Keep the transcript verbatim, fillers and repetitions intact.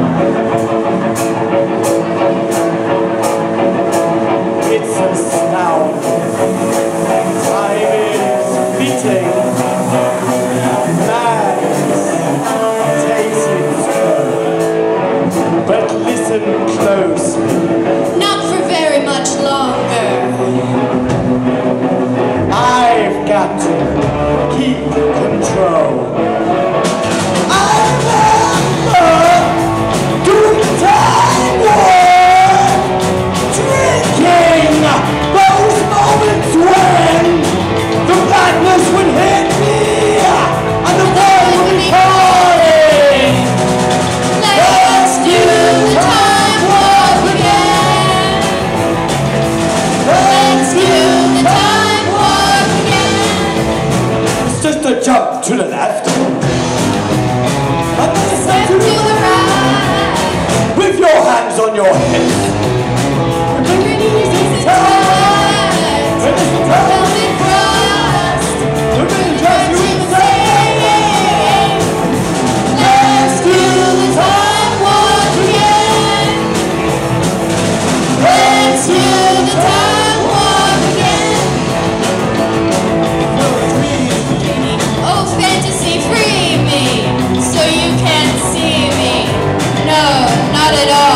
It's a sound. Time is fleeting. Man's takes its turn. But listen close. Not for very much longer. I've got to keep control. I remember doing time work, drinking those moments when the madness would hit me and the world would be calling. Let's do the time warp again. Let's do the time warp again. It's just a jump to the left. And then a step To the right. with your hands on your hips. Easy time. Velvet frost. Dress you insane. Let's do the time warp again. Let's do the time warp again. Oh, fantasy, free me, so you can't see me. No, not at all.